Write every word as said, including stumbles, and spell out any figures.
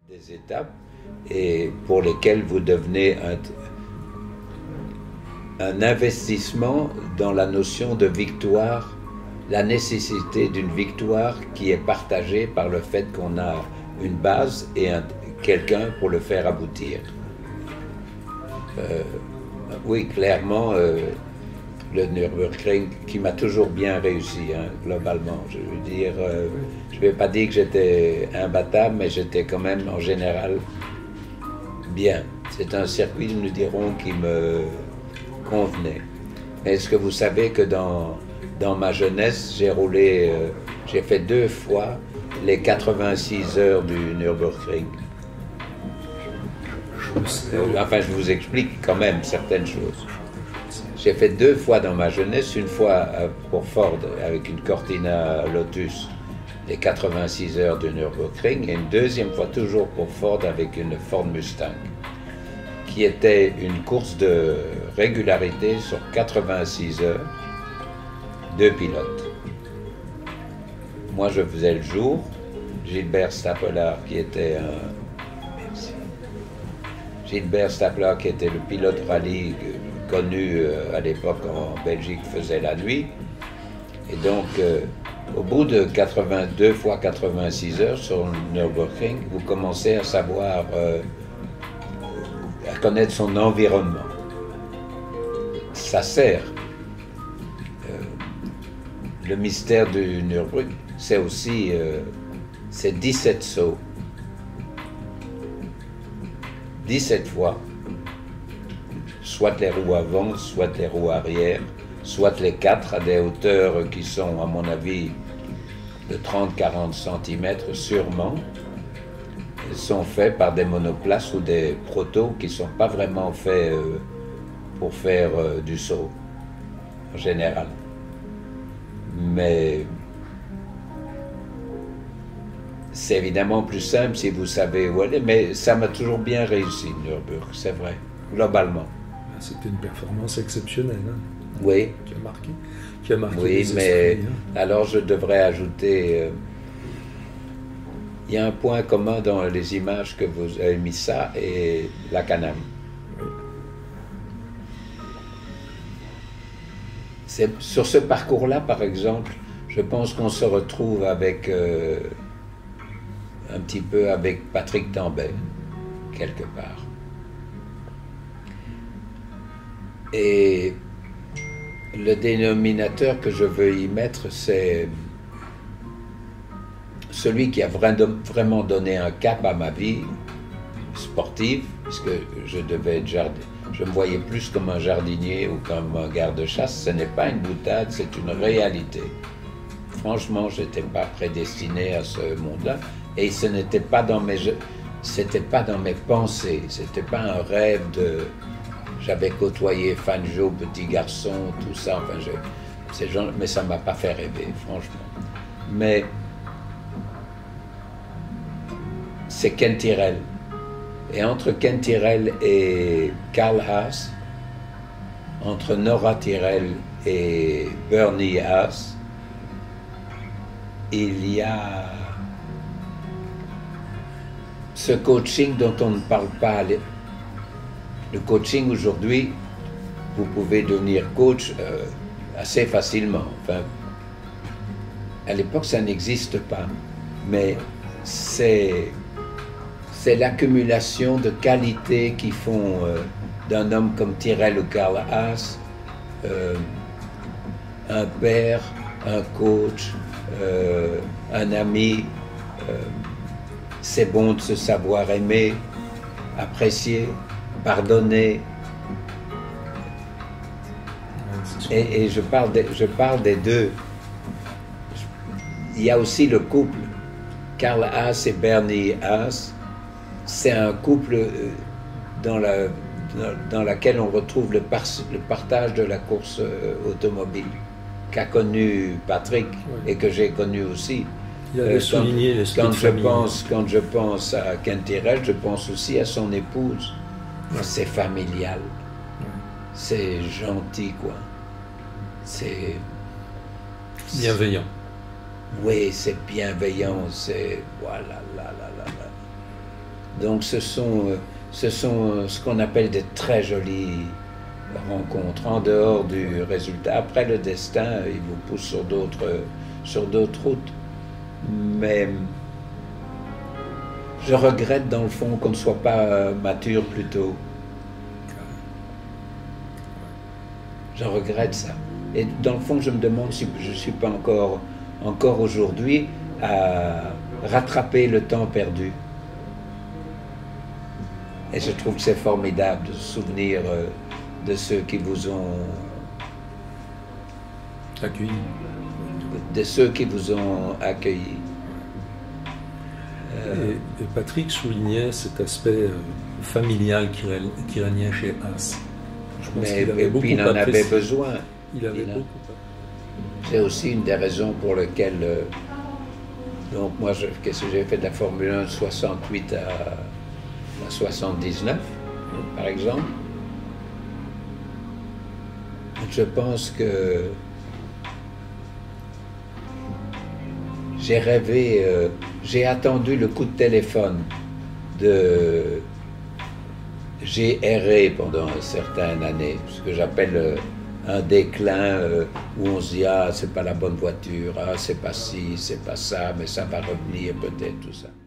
des étapes et pour lesquelles vous devenez un, un investissement dans la notion de victoire, la nécessité d'une victoire qui est partagée par le fait qu'on a une base et un, quelqu'un pour le faire aboutir. Euh, oui, clairement, euh, le Nürburgring qui m'a toujours bien réussi, hein, globalement. Je veux dire, euh, je ne vais pas dire que j'étais imbattable, mais j'étais quand même en général bien. C'est un circuit, nous dirons, qui me convenait. Est-ce que vous savez que dans, dans ma jeunesse, j'ai roulé, euh, j'ai fait deux fois les quatre-vingt-six heures du Nürburgring. Enfin, je vous explique quand même certaines choses. J'ai fait deux fois dans ma jeunesse, une fois pour Ford avec une Cortina Lotus, les quatre-vingt-six heures du Nürburgring, et une deuxième fois toujours pour Ford avec une Ford Mustang, qui était une course de régularité sur quatre-vingt-six heures, deux pilotes. Moi, je faisais le jour, Gilbert Stapelaar, qui était un... Merci. Gilbert Stapelaar, qui était le pilote rallye connu euh, à l'époque en Belgique, faisait la nuit. Et donc, euh, au bout de quatre-vingt-deux fois quatre-vingt-six heures sur le Nürburgring, vous commencez à savoir, euh, à connaître son environnement. Ça sert. Euh, le mystère du Nürburgring, c'est aussi euh, c'est dix-sept sauts. dix-sept fois. Soit les roues avant, soit les roues arrière, soit les quatre à des hauteurs qui sont, à mon avis, de trente à quarante centimètres sûrement. Ils sont faits par des monoplaces ou des protos qui ne sont pas vraiment faits euh, pour faire euh, du saut, en général. Mais c'est évidemment plus simple si vous savez où aller, mais ça m'a toujours bien réussi, Nürburgring, c'est vrai, globalement. C'était une performance exceptionnelle, hein, oui. qui a marqué, qui a marqué oui, les mais esprits, hein. Alors je devrais ajouter, euh, il y a un point commun dans les images que vous avez mis, ça et la Can-Am. Oui. C'est, sur ce parcours-là, par exemple, je pense qu'on se retrouve avec, euh, un petit peu avec Patrick Tambay, quelque part. Et le dénominateur que je veux y mettre, c'est celui qui a vraiment donné un cap à ma vie sportive, puisque je devais être jardin. Je me voyais plus comme un jardinier ou comme un garde-chasse. Ce n'est pas une boutade, c'est une réalité. Franchement, je n'étais pas prédestiné à ce monde-là, et ce n'était pas dans mes, c'était pas dans mes pensées, c'était pas un rêve de... J'avais côtoyé Fanjo, petit garçon, tout ça, enfin, je, ces gens, mais ça ne m'a pas fait rêver, franchement. Mais c'est Ken Tyrrell. Et entre Ken Tyrrell et Carl Haas, entre Nora Tyrrell et Bernie Haas, il y a ce coaching dont on ne parle pas. Le coaching aujourd'hui, vous pouvez devenir coach euh, assez facilement. Enfin, à l'époque, ça n'existe pas. Mais c'est, c'est l'accumulation de qualités qui font euh, d'un homme comme Tyrrell ou Carl Haas euh, un père, un coach, euh, un ami. Euh, c'est bon de se savoir aimer, apprécier, pardonner. Et, et je, parle de, je parle des deux. Il y a aussi le couple. Carl Haas et Bernie Haas. C'est un couple dans, la, dans, dans laquelle on retrouve le, par, le partage de la course automobile qu'a connu Patrick, oui. Et que j'ai connu aussi. Il avait euh, souligné l'esprit de famille. Pense, quand je pense à Ken Tyrrell, je pense aussi à son épouse. C'est familial, c'est gentil, quoi. C'est... Bienveillant. Oui, c'est bienveillant, c'est... Voilà, là, là, là, là. Donc ce sont, ce sont ce qu'on appelle des très jolies rencontres en dehors du résultat. Après, le destin, il vous pousse sur d'autres sur d'autres routes. Mais je regrette dans le fond qu'on ne soit pas mature plus tôt. Je regrette ça. Et dans le fond, je me demande si je ne suis pas encore, encore aujourd'hui à rattraper le temps perdu. Et je trouve que c'est formidable de se souvenir de ceux qui vous ont accueilli. De ceux qui vous ont accueilli. Euh... Et, et Patrick soulignait cet aspect euh, familial qui, qui régnait chez Haas. Je pense Mais avait et puis il en apprécié. avait besoin. Il avait il a... beaucoup. C'est aussi une des raisons pour lesquelles. Euh, donc moi, qu'est-ce que j'ai fait de la Formule un de soixante-huit à, à soixante-dix-neuf, par exemple. Je pense que j'ai rêvé, euh, j'ai attendu le coup de téléphone de. J'ai erré pendant une certaine année, ce que j'appelle euh, un déclin euh, où on se dit ah c'est pas la bonne voiture, ah c'est pas ci, c'est pas ça, mais ça va revenir peut-être tout ça.